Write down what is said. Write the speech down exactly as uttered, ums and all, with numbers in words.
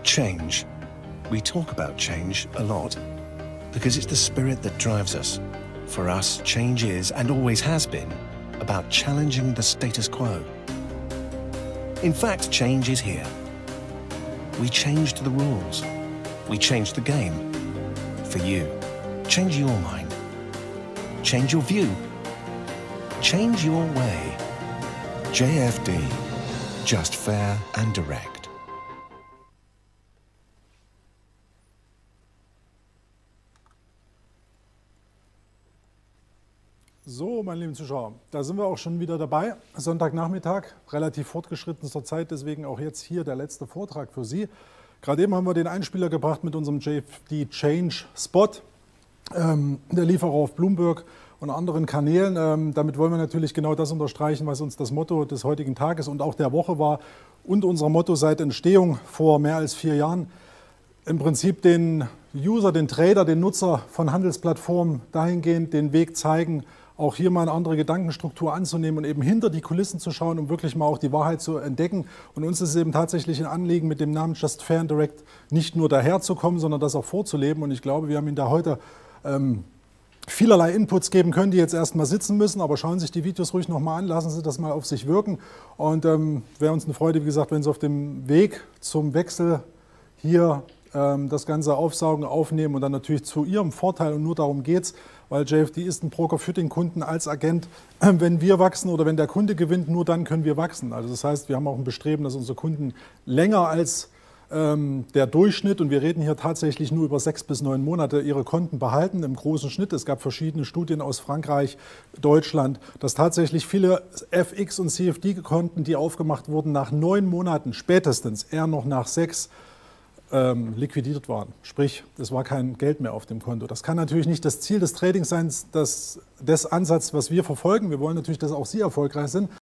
Change. We talk about change a lot because it's the spirit that drives us. For us, change is, and always has been, about challenging the status quo. In fact, change is here. We changed the rules. We changed the game. For you. Change your mind. Change your view. Change your way. J F D. Just fair and direct. So, meine lieben Zuschauer, da sind wir auch schon wieder dabei. Sonntagnachmittag, relativ fortgeschrittenster Zeit, deswegen auch jetzt hier der letzte Vortrag für Sie. Gerade eben haben wir den Einspieler gebracht mit unserem J F D Change Spot. Ähm, der lief auch auf Bloomberg und anderen Kanälen. Ähm, damit wollen wir natürlich genau das unterstreichen, was uns das Motto des heutigen Tages und auch der Woche war und unser Motto seit Entstehung vor mehr als vier Jahren. Im Prinzip den User, den Trader, den Nutzer von Handelsplattformen dahingehend den Weg zeigen, auch hier mal eine andere Gedankenstruktur anzunehmen und eben hinter die Kulissen zu schauen, um wirklich mal auch die Wahrheit zu entdecken. Und uns ist es eben tatsächlich ein Anliegen, mit dem Namen Just Fair and Direct nicht nur daherzukommen, sondern das auch vorzuleben. Und ich glaube, wir haben Ihnen da heute ähm, vielerlei Inputs geben können, die jetzt erstmal sitzen müssen. Aber schauen Sie sich die Videos ruhig nochmal an, lassen Sie das mal auf sich wirken. Und ähm, wäre uns eine Freude, wie gesagt, wenn Sie auf dem Weg zum Wechsel hier ähm, das Ganze aufsaugen, aufnehmen und dann natürlich zu Ihrem Vorteil. Und nur darum geht es. Weil J F D ist ein Broker für den Kunden als Agent. Wenn wir wachsen oder wenn der Kunde gewinnt, nur dann können wir wachsen. Also das heißt, wir haben auch ein Bestreben, dass unsere Kunden länger als ähm, der Durchschnitt, und wir reden hier tatsächlich nur über sechs bis neun Monate, ihre Konten behalten im großen Schnitt. Es gab verschiedene Studien aus Frankreich, Deutschland, dass tatsächlich viele F X- und C F D-Konten, die aufgemacht wurden, nach neun Monaten spätestens, eher noch nach sechs, Ähm, liquidiert waren. Sprich, es war kein Geld mehr auf dem Konto. Das kann natürlich nicht das Ziel des Tradings sein, das, des Ansatzes, was wir verfolgen. Wir wollen natürlich, dass auch Sie erfolgreich sind.